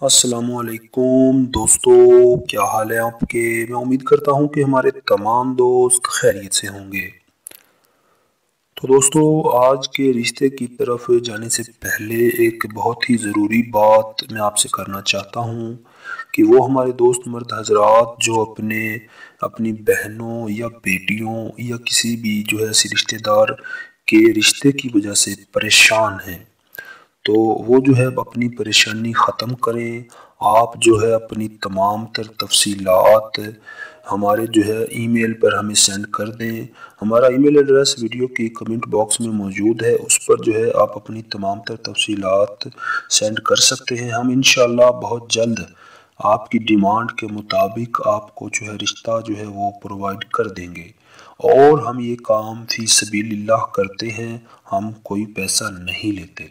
السلام علیکم دوستو، کیا حال ہے آپ کے؟ میں امید کرتا ہوں کہ ہمارے تمام دوست خیریت سے ہوں گے۔ تو دوستو، آج کے رشتے کی طرف جانے سے پہلے ایک بہت ہی ضروری بات میں آپ سے کرنا چاہتا ہوں کہ وہ ہمارے دوست مرد حضرات جو اپنی بہنوں یا بیٹیوں یا کسی بھی ایسی رشتہ دار کے رشتے کی وجہ سے پریشان ہیں، تو وہ اپنی پریشانی ختم کریں۔ آپ اپنی تمام تر تفصیلات ہمارے ای میل پر ہمیں سینڈ کر دیں۔ ہمارا ای میل ایڈریس ویڈیو کی کمنٹ باکس میں موجود ہے، اس پر آپ اپنی تمام تر تفصیلات سینڈ کر سکتے ہیں۔ ہم انشاءاللہ بہت جلد آپ کی ڈیمانڈ کے مطابق آپ کو رشتہ وہ پرووائڈ کر دیں گے، اور ہم یہ کام فی سبیل اللہ کرتے ہیں، ہم کوئی پیسہ نہیں لیتے۔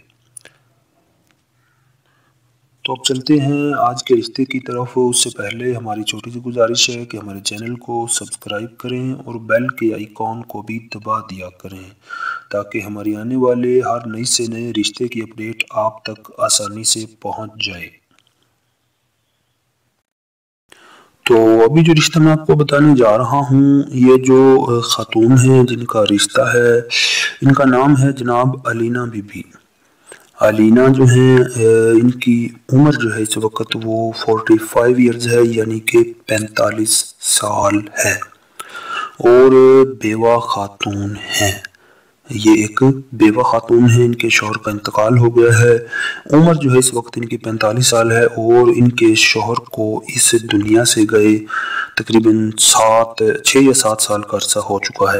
تو اب چلتے ہیں آج کے رشتے کی طرف۔ اس سے پہلے ہماری چھوٹی سی گزارش ہے کہ ہمارے چینل کو سبسکرائب کریں اور بیل کے آئیکن کو بھی دبا دیا کریں، تاکہ ہماری آنے والے ہر نئی سے نئے رشتے کی اپڈیٹ آپ تک آسانی سے پہنچ جائے۔ تو ابھی جو رشتہ میں آپ کو بتانے جا رہا ہوں، یہ جو خاتون ہیں جن کا رشتہ ہے، ان کا نام ہے جناب علینا بی بی۔ علینا ان کی عمر اس وقت وہ 45 ایئرز ہے، یعنی کہ 45 سال ہے، اور بیوہ خاتون ہیں۔ یہ ایک بیوہ خاتون ہیں، ان کے شوہر کا انتقال ہو گیا ہے۔ عمر اس وقت ان کی 45 سال ہے، اور ان کے شوہر کو اس دنیا سے گئے تقریباً 6 یا 7 سال کا عرصہ ہو چکا ہے۔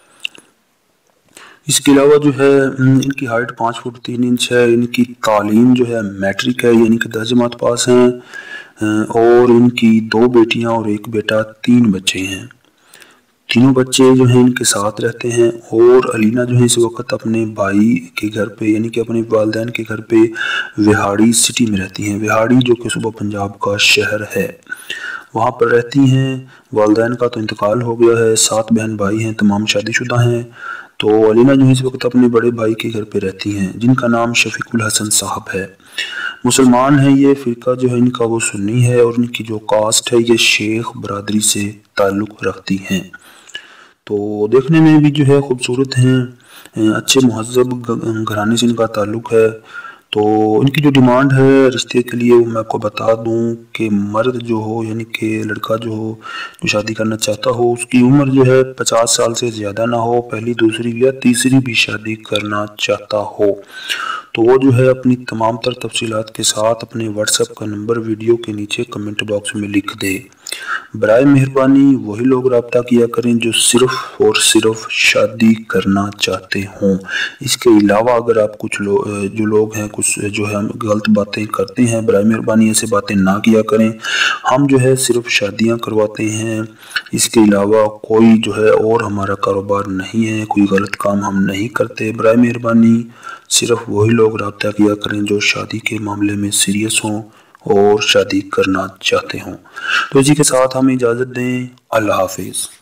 اس کے علاوہ ان کی ہائٹ 5 فٹ 3 انچ ہے۔ ان کی تعلیم میٹرک ہے، یعنی کہ 10 جماعت پاس ہیں، اور ان کی 2 بیٹیاں اور 1 بیٹا، 3 بچے ہیں۔ تینوں بچے ان کے ساتھ رہتے ہیں، اور علینا اس وقت اپنے بھائی کے گھر پہ، یعنی کہ اپنے والدین کے گھر پہ وہاڑی سٹی میں رہتی ہیں۔ وہاڑی جو کہ صوبہ پنجاب کا شہر ہے، وہاں پر رہتی ہیں۔ والدین کا تو انتقال ہو گیا ہے، 7 بہن بھائی ہیں، تمام شادی شدہ ہیں۔ تو علینا اس وقت اپنے بڑے بھائی کے گھر پہ رہتی ہیں، جن کا نام شفیق الحسن صاحب ہے۔ مسلمان ہیں یہ، فرقہ ان کا وہ سنی ہے، اور ان کی جو کاسٹ ہے یہ شیخ برادری سے تعلق رکھتی ہیں۔ تو دیکھنے میں بھی خوبصورت ہیں، اچھے مہذب گھرانے سے ان کا تعلق ہے۔ تو ان کی جو ڈیمانڈ ہے رشتے کے لیے، وہ میں آپ کو بتا دوں کہ مرد یعنی کہ لڑکا جو شادی کرنا چاہتا ہو، اس کی عمر 50 سال سے زیادہ نہ ہو، پہلی دوسری یا تیسری بھی شادی کرنا چاہتا ہو، تو وہ اپنی تمام تر تفصیلات کے ساتھ اپنے واٹس ایپ کا نمبر ویڈیو کے نیچے کمنٹ باکس میں لکھ دے۔ برائے مہربانی وہی لوگ رابطہ کیا کریں جو صرف اور صرف شادی کرنا چاہتے ہوں۔ اس کے علاوہ اگر آپ جو لوگ ہیں کچھ غلط باتیں کرتے ہیں، برائے مہربانی ایسے باتیں نہ کیا کریں۔ ہم صرف شادیاں کرواتے ہیں، اس کے علاوہ کوئی اور ہمارا کاروبار نہیں ہے، کوئی غلط کام ہم نہیں کرتے۔ برائے مہربانی صرف وہی لوگ رابطہ کیا کریں جو شادی کے معاملے میں سیریس ہوں اور شادی کرنا چاہتے ہوں۔ تو اسی کے ساتھ ہمیں اجازت دیں، اللہ حافظ۔